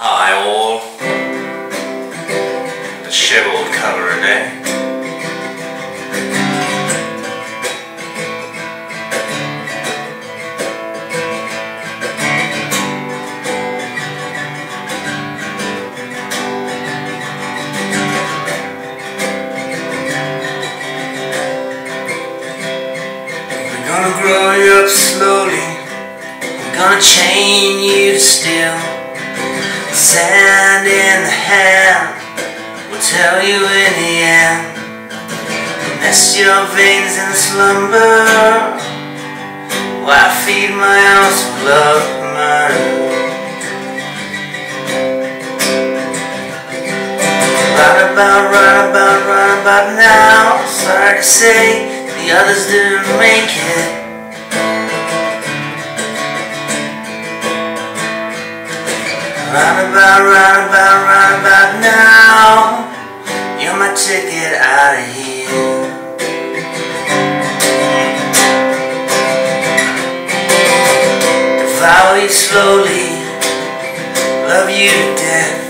Hi all, disheveled cover a day. We're gonna grow you up slowly, we're gonna chain you still. Sand in the hand will tell you in the end. Unless your veins in slumber, why feed my ounce of love murder? Right about now. Sorry to say, the others didn't make it. Right about now, you're my ticket out of here. Devour you slowly, love you to death.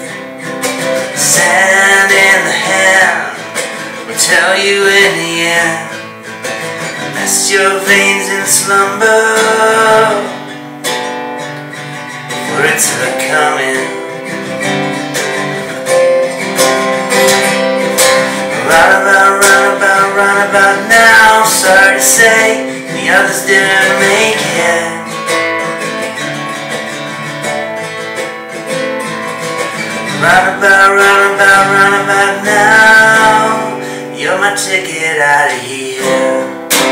Sand in the hand will tell you in the end. Unless your veins in slumber, words are coming. Right about now. Sorry to say, the others didn't make it. Right about now, you're my ticket out of here.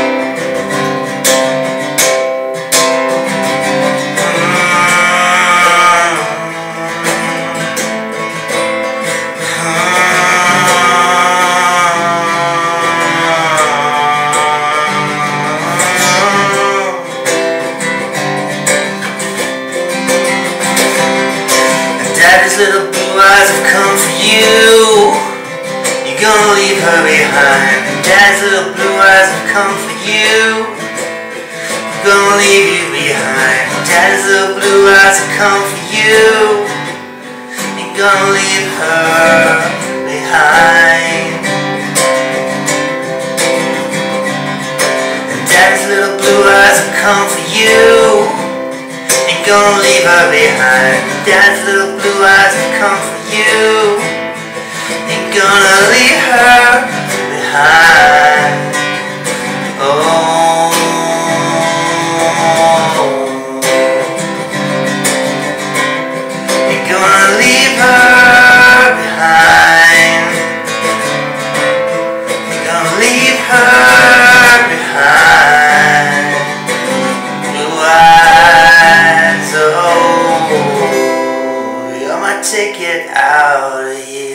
Daddy's little blue eyes have come for you. You're gonna leave her behind. Daddy's little blue eyes have come for you. You're gonna leave you behind. Daddy's little blue eyes have come for you. You're gonna leave her behind. And Daddy's little blue eyes have come for you. Ain't gonna leave her behind. Dad's little blue eyes have come for you. Ain't gonna leave her behind. Oh, ain't gonna leave her behind. Ain't gonna leave her behind. Oh, you're my ticket out of here.